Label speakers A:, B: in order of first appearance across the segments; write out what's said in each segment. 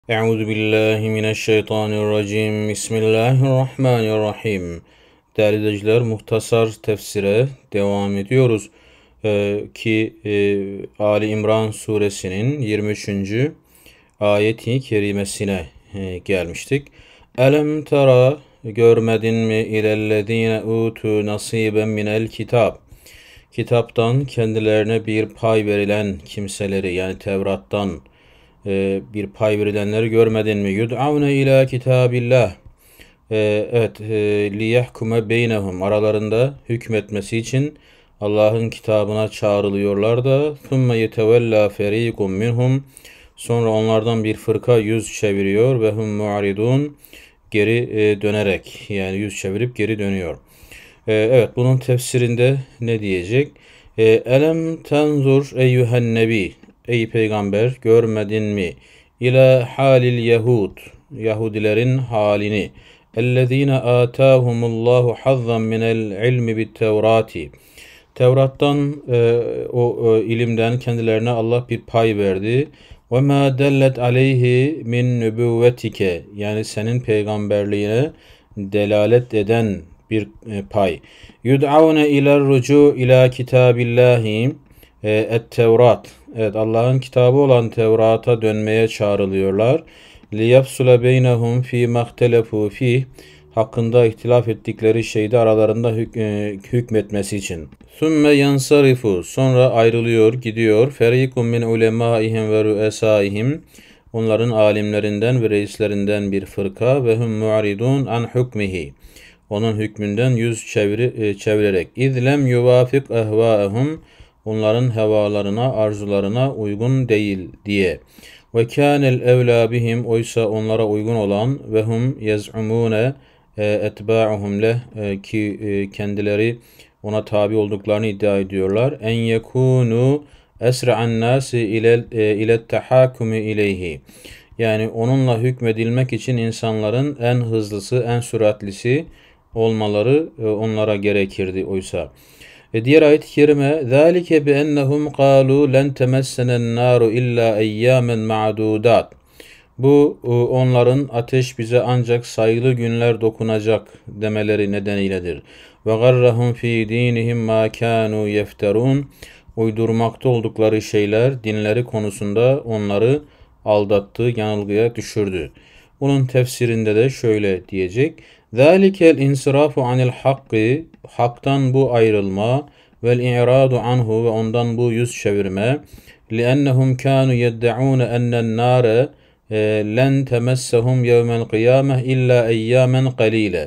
A: Euzu billahi mineşşeytanirracim. Bismillahirrahmanirrahim. Değerli izleyiciler, muhtasar tefsire devam ediyoruz. Ali İmran suresinin 23. ayeti kerimesine gelmiştik. Elem tera, görmedin mi, ilellezine utu nasiben minel kitab. Kitaptan kendilerine bir pay verilen kimseleri, yani Tevrat'tan bir pay verilenleri görmedin mi? Yud'avne ila kitabillah. Evet, liyahkume beynehum, aralarında hükmetmesi için Allah'ın kitabına çağrılıyorlar da thumme yetevella ferikun minhum, sonra onlardan bir fırka yüz çeviriyor ve hum mu'ridun, geri dönerek, yani yüz çevirip geri dönüyor. Evet, bunun tefsirinde ne diyecek? Elem tenzur eyyühen nebi, ey peygamber, görmedin mi? İlâ halil yehud, Yahudilerin halini. Ellezîne âtâhumullahu hazzan minel ilmi bit tevrati. Tevrat'tan o ilimden kendilerine Allah bir pay verdi. Ve ma dellet aleyhi min nübüvvetike, yani senin peygamberliğine delalet eden bir pay. Yud'avne iler rucu ila kitabillahi, et-Tevrat. Evet, Allah'ın kitabı olan Tevrat'a dönmeye çağrılıyorlar. Liyafsula beynehum fi mahtelefu fi, hakkında ihtilaf ettikleri şeyde aralarında hükmetmesi için. Sümme yansarifu, sonra ayrılıyor, gidiyor. Ferikun min ulemaihim ve rüesaihim, onların alimlerinden ve reislerinden bir fırka, ve hum mu'ridun an hukmihi, onun hükmünden yüz çevirerek. İzlem yuvafik ehvaehum, onların hevalarına, arzularına uygun değil diye. Ve kânel evlâ bihim, oysa onlara uygun olan, ve hum yez'umûne etbâ'uhum leh, ki kendileri ona tabi olduklarını iddia ediyorlar. En yekûnû esra'an nâsi ilet tehâkumi ileyhi, yani onunla hükmedilmek için insanların en hızlısı, en süratlisi olmaları onlara gerekirdi oysa. Diğer ayet-i kerime ذَٰلِكَ بِأَنَّهُمْ قَالُوا لَنْ تَمَسَّنَ النَّارُ إِلَّا اَيَّامًا مَعْدُودَاتٍ. Bu onların ateş bize ancak sayılı günler dokunacak demeleri nedeniyledir. وَغَرَّهُمْ ف۪ي د۪ينِهِمْ مَا كَانُوا يَفْتَرُونَ. Uydurmakta oldukları şeyler dinleri konusunda onları aldattı, yanılgıya düşürdü. Bunun tefsirinde de şöyle diyecek. ذَٰلِكَ الْاِنْصِرَافُ عَنِ الْحَقِّ, haktan bu ayrılma, vel-i'radu anhu, ve ondan bu yüz çevirme. لِأَنَّهُمْ كَانُوا يَدَّعُونَ أَنَّ النَّارَ لَنْ تَمَسَّهُمْ يَوْمَ الْقِيَامَةِ اِلَّا اَيَّامًا قَلِيلًا.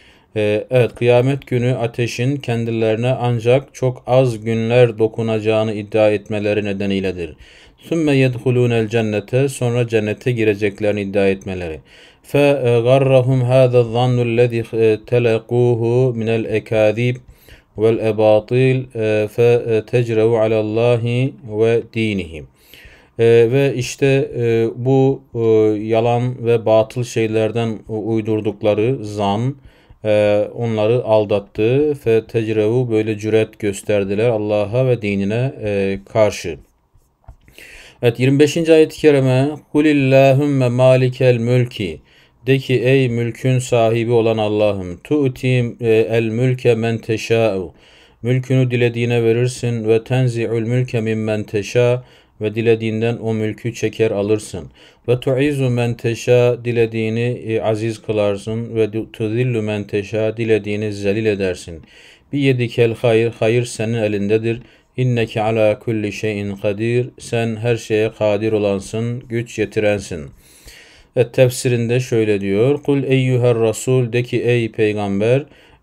A: Evet, kıyamet günü ateşin kendilerine ancak çok az günler dokunacağını iddia etmeleri nedeniyledir. ثُمَّ يَدْخُلُونَ الْجَنَّةَ, sonra cennete gireceklerini iddia etmeleri. فَغَرَّهُمْ هَذَا الظَّنُّ الَّذِي تَلَقُوهُ مِنَ الْاَكَاذِيبِ وَالْاَبَاطِيلِ فَتَجْرَوْا عَلَى اللّٰهِ وَد۪ينِهِ. Ve işte bu yalan ve batıl şeylerden uydurdukları zan onları aldattı. Fetecrevu, böyle cüret gösterdiler Allah'a ve dinine karşı. Evet, 25. ayet-i kerime Kulillahümme malikel mülki, de ki ey mülkün sahibi olan Allah'ım, tu'ti el mülke men teşâ'u, mülkünü dilediğine verirsin, ve tenzi'ul mülke mimmen teşâ, ve dilediğinden o mülkü çeker alırsın. Ve tu'izu men teşâ, dilediğini aziz kılarsın, ve tuzillu men teşâ, dilediğini zelil edersin. Bi yedikel hayır, hayır senin elindedir. İnneke ala kulli şeyin kadir, sen her şeye kadir olansın, güç yetirensin. Ve tefsirinde şöyle diyor. Kul eyyüher rasul, de ki ey peygamber,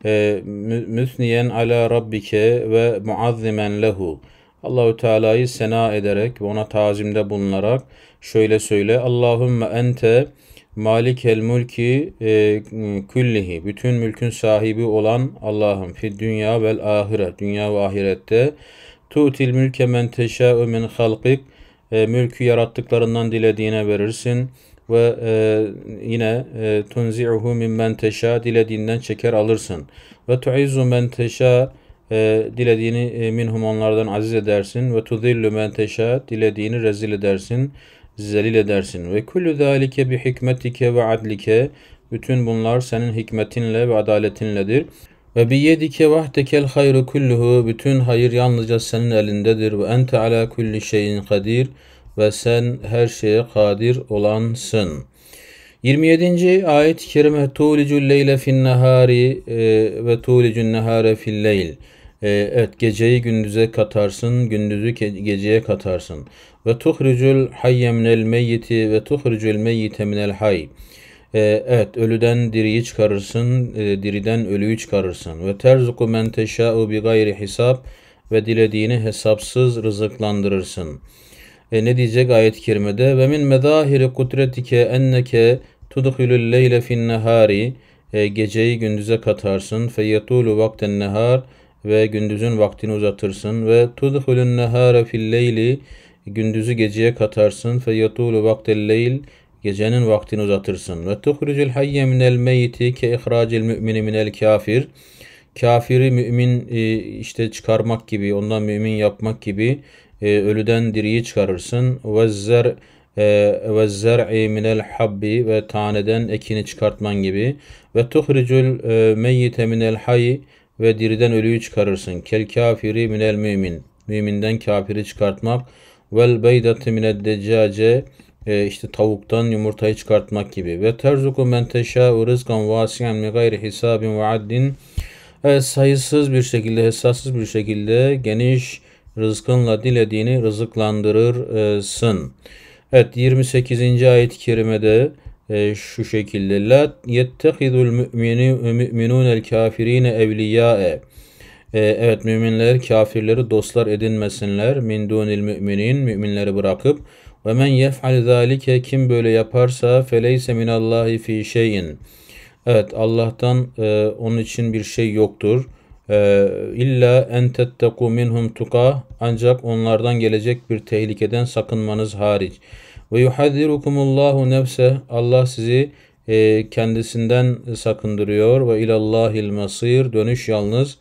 A: müthniyen ala rabbike ve muazzimen lehu, Allahu Teala'yı sena ederek ve ona tazimde bulunarak şöyle söyle. Allahümme ente malikel mülki küllihi, bütün mülkün sahibi olan Allah'ım, fi dünya vel ahiret, dünya ve ahirette. Tu'til mülke men teşâ'u min halkik, mülkü yarattıklarından dilediğine verirsin. Ve yine tunzi'uhu mimmen teşâ, dilediğinden çeker alırsın. Ve tu'izzu men teşâ, dilediğini minhum, onlardan aziz edersin. Ve tudillu men teşâ, dilediğini rezil edersin, zelil edersin. Ve kullu zalike bi hikmetike ve adlike. Bütün bunlar senin hikmetinle ve adaletinledir. Ve bi yedike vahdekel hayru kulluhu. Bütün hayır yalnızca senin elindedir. Ve ente ala kulli şeyin kadir. Ve sen her şeye kadir olansın. 27. ayet-i kerime tulicul leyle fin nahari ve tulicun nahare fil leyl. Evet, geceyi gündüze katarsın, gündüzü geceye katarsın. Ve tuhricul hayye minel meyyiti ve tuhricul meyyite minel hayy. Evet, ölüden diriyi çıkarırsın, diriden ölüyü çıkarırsın. Ve terzuku men teşâ'u bi gayri hisab ve dilediğini hesapsız rızıklandırırsın. Ne diyecek ayet-i kerimede? Ve min medahiri kudretike enneke tudhilul leyle fin nehari. Geceyi gündüze katarsın. Feyetulu vakten nehar ve gündüzün vaktini uzatırsın. Ve tudhilun nehare fil leyli. Gündüzü geceye katarsın. Feyetulu vaktel leyl. Gecenin vaktini uzatırsın. Ve tuhricul hayye minel meyyiti ke ihracil mümini minel kafir. Kafiri mümin işte çıkarmak gibi, ondan mümin yapmak gibi ölüden diriyi çıkarırsın. Ve zer'i minel habbi ve taneden ekini çıkartman gibi. Ve tuhricul meyyite minel hayy ve diriden ölüyü çıkarırsın. Kel kafiri minel mümin. Müminden kafiri çıkartmak. Vel beydati mined deccace işte tavuktan yumurtayı çıkartmak gibi. Ve terzuku men teşâ'u rızkan vasi'an min gayri hisabin ve addin. Evet, sayısız bir şekilde, hesapsız bir şekilde geniş rızkınla dilediğini rızıklandırırsın. Evet, 28. ayet-i kerimede şu şekilde la yettehidul müminunel kafirine evliyâe. Evet, müminler kafirleri dostlar edinmesinler. Min dunil müminin, müminleri bırakıp. Ve men yef'al zâlike, kim böyle yaparsa feleyse minallahi fi şeyin. Evet, Allah'tan onun için bir şey yoktur. İlla en tetteku minhum tuka, ancak onlardan gelecek bir tehlikeden sakınmanız hariç. Ve yuhazzirukumullahu nefse, Allah sizi kendisinden sakındırıyor. Ve ilallahil masir, dönüş yalnız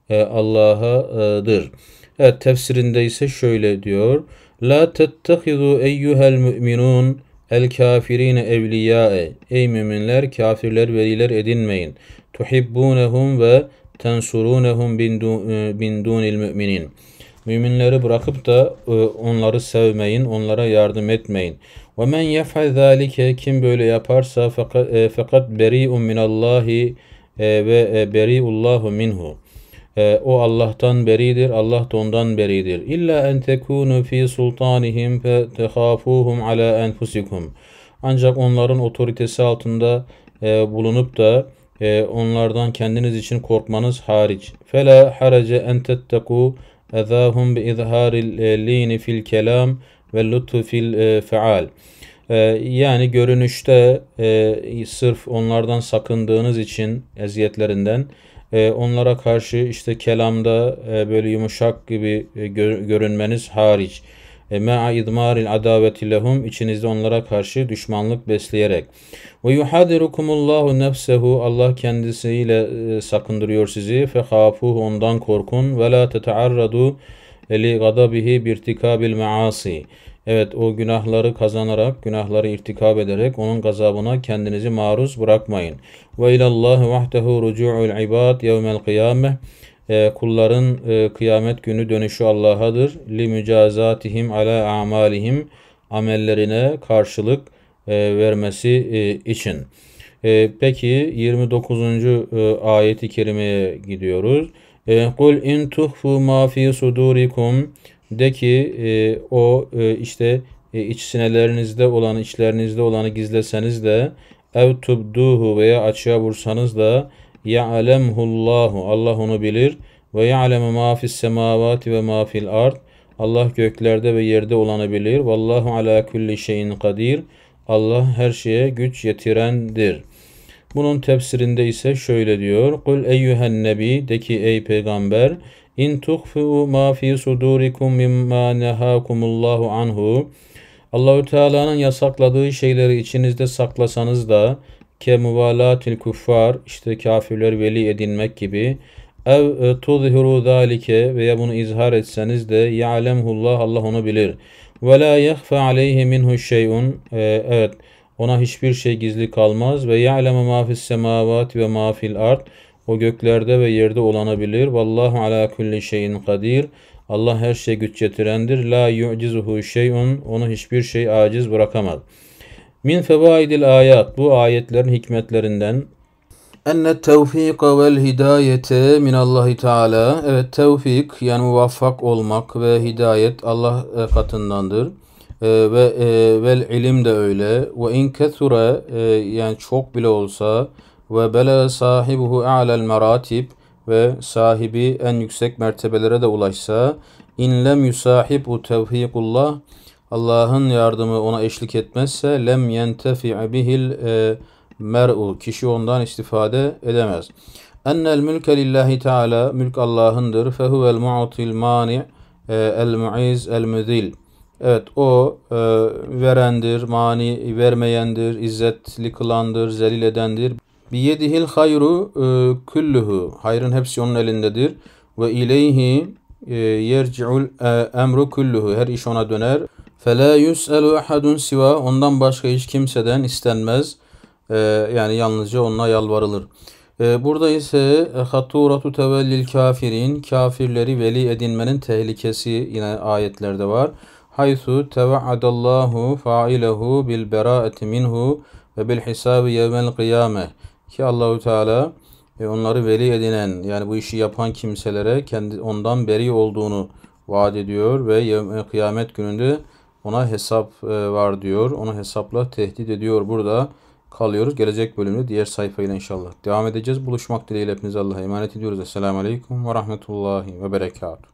A: Allah'adır. Evet, tefsirinde ise şöyle diyor. La tettehizu eyyuhel müminun el kafirine evliyâe. Ey müminler, kafirler veliler edinmeyin. Tuhibbunehum ve tensurunehum bin dunil müminin. Müminleri bırakıp da onları sevmeyin, onlara yardım etmeyin. Ve men yef'al zâlike, kim böyle yaparsa fakat beri'un minallahi ve beri'ullahu minhu. O Allah'tan beridir, Allah da ondan beridir. İlla en tekunu fi sultanihim fe tehafuhum ala enfusikum. Ancak onların otoritesi altında bulunup da onlardan kendiniz için korkmanız hariç. Fela harace en tetteku ezahum bi izharil lini fil kelam ve lütfu fil feal. Yani görünüşte sırf onlardan sakındığınız için eziyetlerinden onlara karşı işte kelamda böyle yumuşak gibi görünmeniz hariç. Ma'a idmaril adaveti lehum, içinizde onlara karşı düşmanlık besleyerek. Ve yuhadirukumullahu nefsehu, Allah kendisiyle sakındırıyor sizi. Fehafuhu, ondan korkun. Ve la tetearradu li gadabihi birtikabil maasi. Evet, o günahları kazanarak, günahları irtikab ederek onun gazabına kendinizi maruz bırakmayın. Ve ilallahi vahdehu rucu'ul ibad yevmel kıyameh. Kulların kıyamet günü dönüşü Allah'adır. Li mücazatihim ala amalihim, amellerine karşılık vermesi için. Peki 29. ayeti kerimeye gidiyoruz. Kul in tuhfu ma fi sudurikum, de ki işte iç sinelerinizde olanı, içlerinizde olanı gizleseniz de, ev tubduhu, veya açığa vursanız da, ya'lemhullahu, Allah onu bilir, ve ya'lemu ma fis semavati ve ma fil ard, Allah göklerde ve yerde olanı bilir. Vallahu ala kulli şeyin kadir, Allah her şeye güç yetirendir. Bunun tefsirinde ise şöyle diyor. Kul eyyühen nebi, de ki ey peygamber, İn tuhfu ma fi sudurikum mimma nehakumullahu anhu. Allahü Teala'nın yasakladığı şeyleri içinizde saklasanız da, ke muvalatil kuffar, işte kafirler veli edinmek gibi, ev tuzhiru zalike, veya bunu izhar etseniz de, ya'lemhullah, Allah onu bilir. Ve la yahfa aleyhi minhu şey'un. Evet, ona hiçbir şey gizli kalmaz. Ve ya'lemu ma fis semavati ve ma fil ard. O göklerde ve yerde olanı bilir. Vallahu ala kulli şeyin kadir. Allah her şeye güç yetirendir. La yu'cizuhu şey'un. Onu hiçbir şey aciz bırakamaz. Min fevaidil ayat. Bu ayetlerin hikmetlerinden. Enne tevfika vel hidayete minallahi teala. Evet, tevfik yani muvaffak olmak ve hidayet Allah katındandır. Vel ilim de öyle. Ve in kethura yani çok bile olsa ve bela sahibuhu a'lel meratib ve sahibi en yüksek mertebelere de ulaşsa in lem yusahibu tevfikullah Allah'ın yardımı ona eşlik etmezse lem yentefi bihil mer'u kişi ondan istifade edemez. Ennel mülke lillahi teala mülk Allah'ındır. Fehuvel mu'til mani el mu'iz el müzil. Evet, o verendir, mani vermeyendir, izzetli kılandır, zelil edendir. Biyedihil hayru kulluhu. Hayrın hepsi onun elindedir. Ve ileyhi yerci'ul emru kulluhu. Her iş ona döner. Fela yus'elu ahadun siva. Ondan başka hiç kimseden istenmez. Yani yalnızca ona yalvarılır. Burada ise haturatu tevellil kafirin. Kafirleri veli edinmenin tehlikesi yine ayetlerde var. Haythu tevaadallahu failehu bil beraati minhu ve bil hisabi yevmel kıyame. Ki Allahu Teala onları veli edinen yani bu işi yapan kimselere kendi ondan beri olduğunu vaat ediyor ve kıyamet gününde ona hesap var diyor. Onu hesapla tehdit ediyor. Burada kalıyoruz. Gelecek bölümde diğer sayfayla inşallah devam edeceğiz. Buluşmak dileğiyle hepinize Allah'a emanet ediyoruz. Esselamu Aleyküm ve Rahmetullahi ve Berekatuhu.